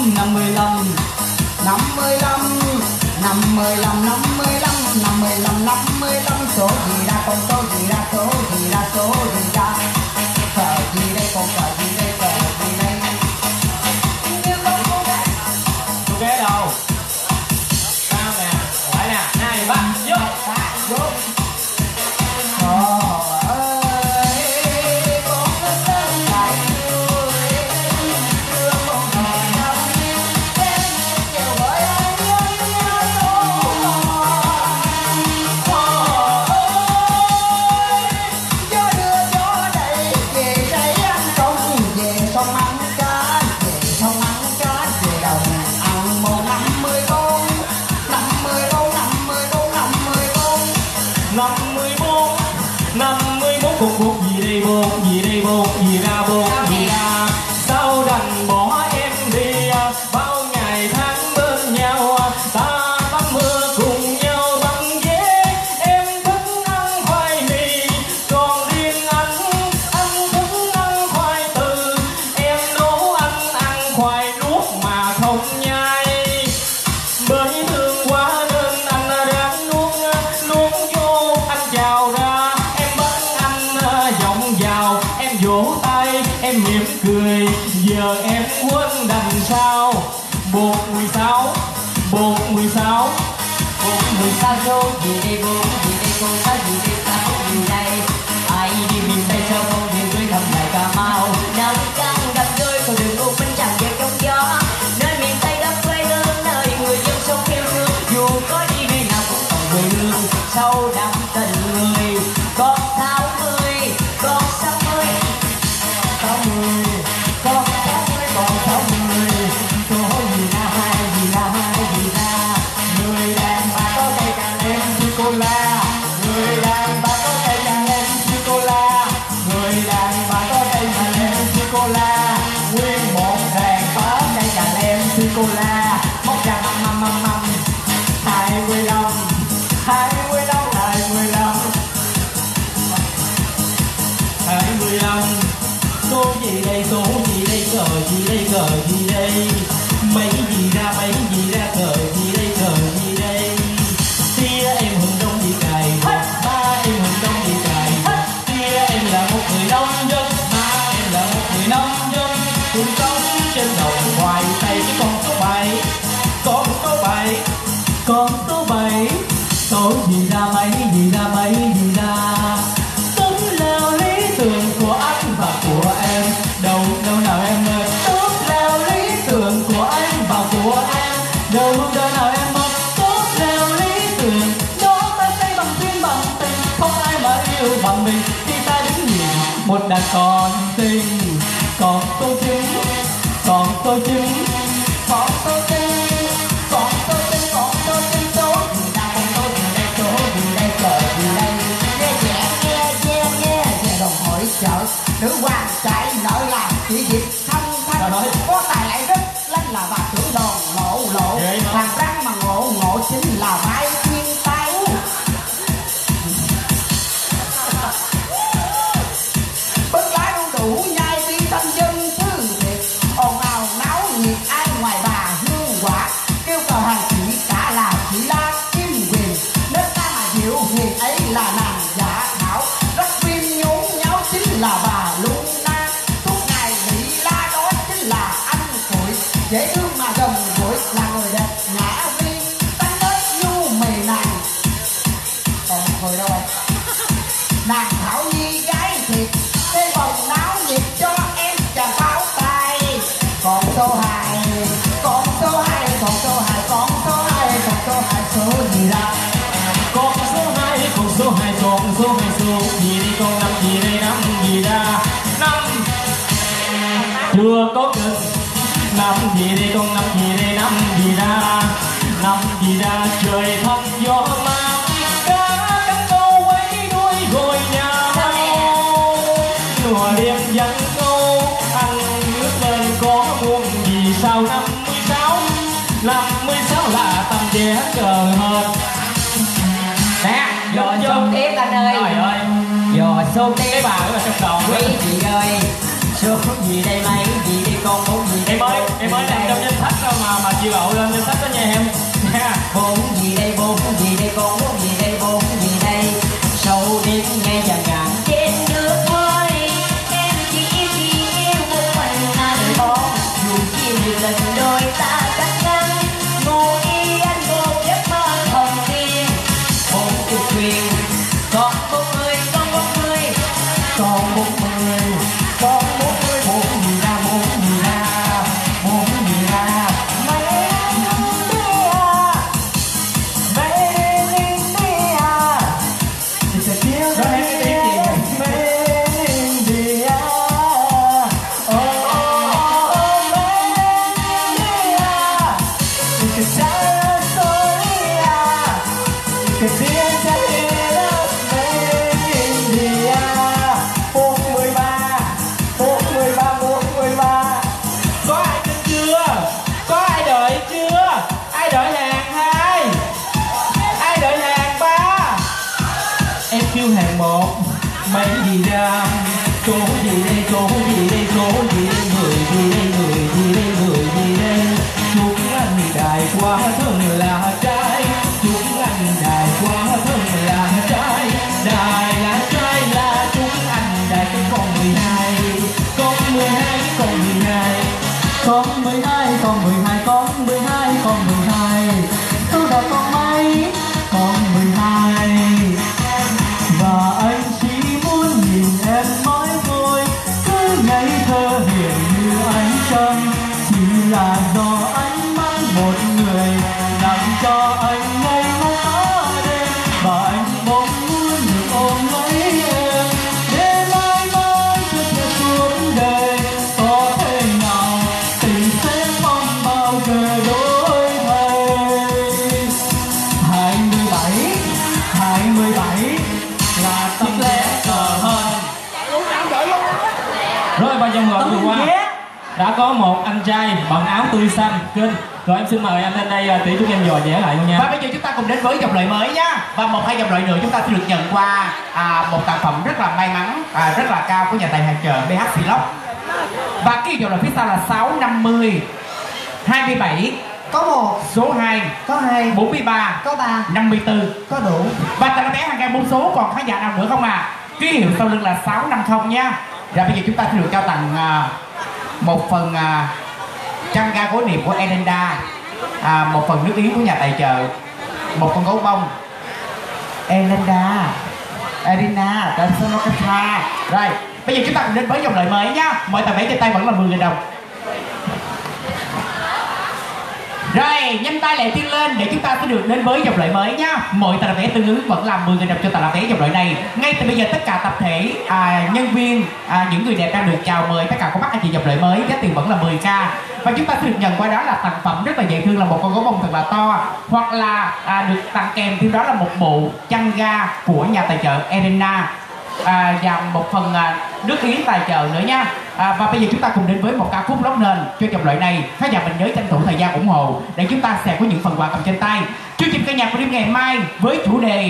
số gì ra con số gì ra số gì ra số gì ra. Cờ gì đây con cờ gì đây cờ gì đây. Như con cô gái đâu? Sao nè, lại nè, 2, 3, vô. Vô. Cuộc cuộc gì đây buồn, gì đây buồn, gì ra buồn, gì ra. Sao đành bỏ em đi, bao ngày tháng bên nhau, ta tắm mưa cùng nhau băng ghế. Em thích ăn khoai mì, còn riêng anh thích ăn khoai từ. Em nấu anh ăn khoai luộc mà không nhai. Bởi thương quá nên anh ráng nuốt vô, anh chào ra. Vào em vỗ tay em mỉm cười, giờ em quên đành sao. 416 416 416 số gì đây buồn, gì đây cô có gì đây sao gì đây. Ai đi miền Tây sao không miền dưới thăm lại Cà Mau. Nắng trăng gặp đôi con đường u bên chẳng về trong gió. Nơi miền Tây đất quê hương, nơi người dân sống yêu thương. Dù có đi nơi nào cũng còn quê hương. Sâu đậm tình người con 60, con 60, con 60, con 60, con 60. Số gì ra hai, gì ra hai, gì ra. Người đàn bà có cây càng em sô-cô-la. Người đàn bà có cây càng em sô-cô-la. Người đàn bà có cây càng em sô-cô-la. Nguyên một đàn có cây càng em sô-cô-la. Móc ra măm 25, 25, 25. Số gì đây, số gì đây, cờ gì đây, cờ gì đây. Mấy gì ra, cờ gì đây, cờ gì đây. Tia em hùng đông đi cày, ba em hùng đông đi cày. Tia em là một người nông dân, ba em là một người nông dân. Cùng sống trên đồng hoài Tây. Con số 7, con số 7, con số 7. Số gì ra mấy, gì ra mấy, gì ra. Đúng là lý tưởng của anh và của em. Đâu nào em ơi. Tốt là lý tưởng của anh và của em. Đâu nào em ơi. Tốt là lý tưởng. Đó ta say bằng duyên bằng tình. Không ai mà yêu bằng mình. Khi ta đứng nhìn một đàn con tình. Con số 9, con số 9, con số 9, con số 9, con số 9. Số gì đây, số gì đây, số gì đây, cờ gì đây. Nghe đồng hội chợ nữ hoàng chạy nợ làm chỉ việc thanh có tài lại rất lanh là bà trưởng đòn lộ hàng răng mà ngộ chính là vai thiên tay. Bất lá đu đủ nhai đi thanh dân thư thiệt ồn ào náo nhiệt ai ngoài bà hương quả kêu cờ hàng chỉ cả là chỉ la kim quyền nên ta mà diệu huyền ấy là nàng giả thảo rất phim nhốn nháo chính là bà Luna suốt ngày bị la đó chính là anh Phụi dễ thương mà gần gũi là người đẹp nhã viên tánh nết nhu mì nàng còn người đâu rồi nàng Thảo Nhi gái thiệt cái vòng náo nhiệt cho em chàng pháo tay. Còn số 2, con số 2, con số 2, con số 2, con số 2 số gì ra. Con số 2, con số 2, con số 2 số gì đi, con 5 gì đây, 5 gì ra. 5 chưa có cực. 5 gì đây, con 5 gì đây, 5 gì ra. 5 gì ra trời thăm gió mát. Cá cánh câu quấy đuôi rồi nhau. Nùa đêm dẫn câu ăn nước lên có muôn gì sao. 56 56 là tầm vé cờ hệt. Nè, dò số tiếp anh ơi. Trời ơi, Dò số tiếp. Cái bà ở trong đầu quý vị ơi. Số gì đây mấy gì đây con muốn gì đây. Em Em mới nằm trong danh sách đâu mà chị Lộ lên danh sách đó nha em. Bốn gì đây, bốn gì đây, con bốn gì đây, bốn gì đây. Sâu đến ngay chẳng ngàn trên nước thôi. Em chỉ yêu một mình là đời bóng. Dù chỉ một lần đôi ta cắt ngăn. Ngồi anh một giấc mơ hồng tiên. Bốn chục quyền, còn 40, còn 40, còn 40, còn 40. Bốn gì ra, bốn gì ra, bốn gì ra. Hàng một mấy gì ra số gì đây, số gì đây, số gì đây, người gì đây, người gì đây, người gì đây. Chúc anh đại quá thân là trai, chúc anh đại quá thân là trai. Đại là trai là chúc anh đại cái con 12, con 12, con 12, con 12, con 12, con 12, con 12. Tôi đã con mấy con 12. Và anh chỉ muốn nhìn em mãi thôi, cứ ngây thơ hiền như ánh trăng. Chỉ là do anh mất một người, làm cho anh ngây ngất cả đêm. Và anh mong muốn được ôm lấy em, để mãi mãi cho theo suốt đời. Có thể nào tình sẽ không bao giờ đổi thay. 27 là tấm lẽ cờ hơn. Rồi và dòng loại vừa qua đã có một anh trai bằng áo tươi xanh kinh. Rồi em xin mời anh lên đây tỷ chúng em dò dẻ lại luôn nha. Và bây giờ chúng ta cùng đến với dòng loại mới nhá. Và một hai dòng loại nữa chúng ta sẽ được nhận qua một sản phẩm rất là may mắn, rất là cao của nhà tài hàng chợ BH Vlog. Và cái dòng loại phía sau là 650, 27 Có 1, số 2 có 2, 43 có 3, 54 có đủ. và tờ vé hàng ngang 4 số. Còn khán giả nào nữa không à? Ký hiệu sau lưng là 650 nha. Rồi bây giờ chúng ta sẽ được trao tặng một phần chăn ga gối niệm của Elenda, một phần nước yến của nhà tài trợ, một con gấu bông Elenda, Arena, Tansanokata. Rồi bây giờ chúng ta cùng đến với dòng loại mới nhá. Mọi tờ vé trên tay vẫn là 10.000 đồng. Rồi, nhanh tay lại tiên lên để chúng ta sẽ được đến với dòng loại mới nhá. Mọi tờ vé tương ứng vẫn là 10.000 đồng cho tờ vé dòng loại này. Ngay từ bây giờ tất cả tập thể, nhân viên, những người đẹp đang được chào mời tất cả có mắt anh chị dòng loại mới, giá tiền vẫn là 10k. Và chúng ta sẽ được nhận qua đó là sản phẩm rất là dễ thương, là một con gấu bông thật là to, hoặc là được tặng kèm thêm đó là một bộ chăn ga của nhà tài trợ Elena, và một phần nước yến tài trợ nữa nha. Và bây giờ chúng ta cùng đến với một ca khúc lót nền cho dòng loại này. Khán giả mình nhớ tranh thủ thời gian ủng hộ để chúng ta sẽ có những phần quà cầm trên tay. Chương trình ca nhạc của đêm ngày mai với chủ đề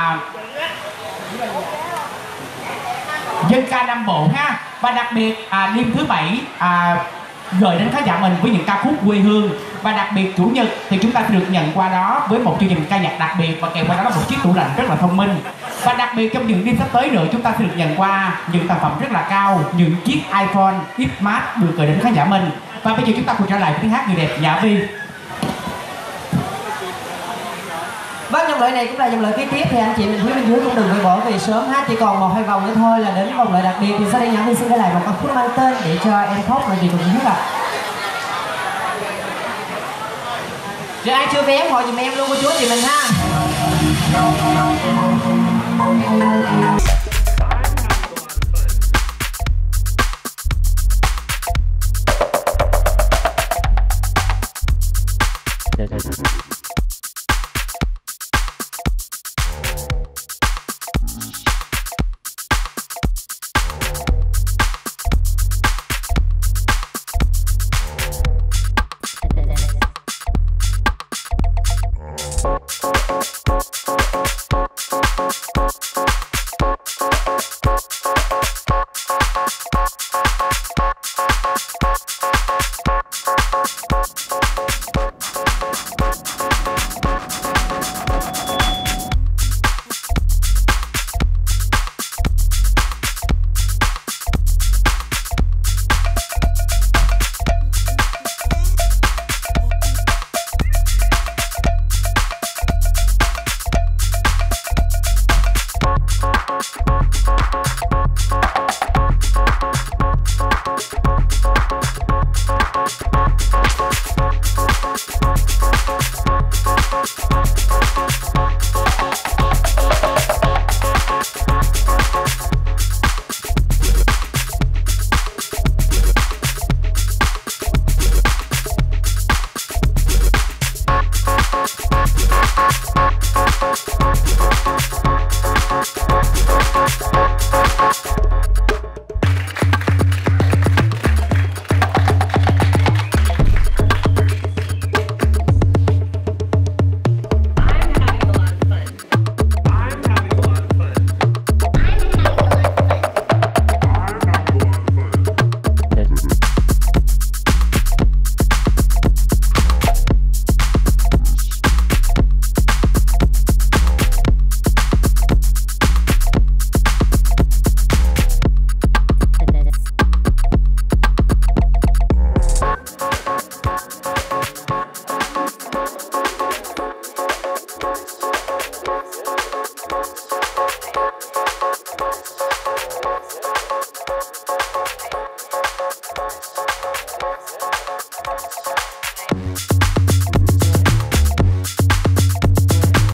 dân ca Nam Bộ ha. Và đặc biệt đêm thứ bảy gửi đến khán giả mình với những ca khúc quê hương. Và đặc biệt chủ nhật thì chúng ta sẽ được nhận qua đó với một chương trình ca nhạc đặc biệt, và kèm qua đó là một chiếc tủ lạnh rất là thông minh. Và đặc biệt trong những đêm sắp tới nữa chúng ta sẽ được nhận qua những sản phẩm rất là cao, những chiếc iPhone X Max được gửi đến khán giả mình. Và bây giờ chúng ta cùng trở lại với tiếng hát người đẹp Nhã Vi. Vâng, dòng loại này cũng là dòng loại kế tiếp, thì anh chị mình phía bên dưới cũng đừng vội bỏ vì sớm hát, chỉ còn 1-2 vòng nữa thôi là đến vòng loại đặc biệt. Thì sau đây Nhã Vi xin gửi lại một ca khúc mang tên Để Cho Em Khóc là gì cùng hết ạ. Rồi ai chưa vé em hỏi dùm em luôn cô chú chị mình ha.